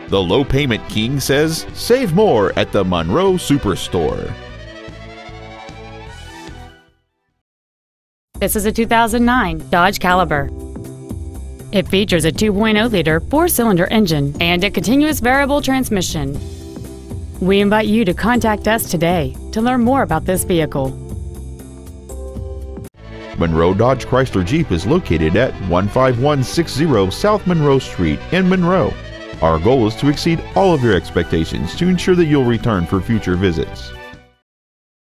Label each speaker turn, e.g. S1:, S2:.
S1: The Low Payment King says, save more at the Monroe Superstore.
S2: This is a 2009 Dodge Caliber. It features a 2.0-liter four-cylinder engine and a continuous variable transmission. We invite you to contact us today to learn more about this vehicle.
S1: Monroe Dodge Chrysler Jeep is located at 15160 South Monroe Street in Monroe. Our goal is to exceed all of your expectations to ensure that you'll return for future visits.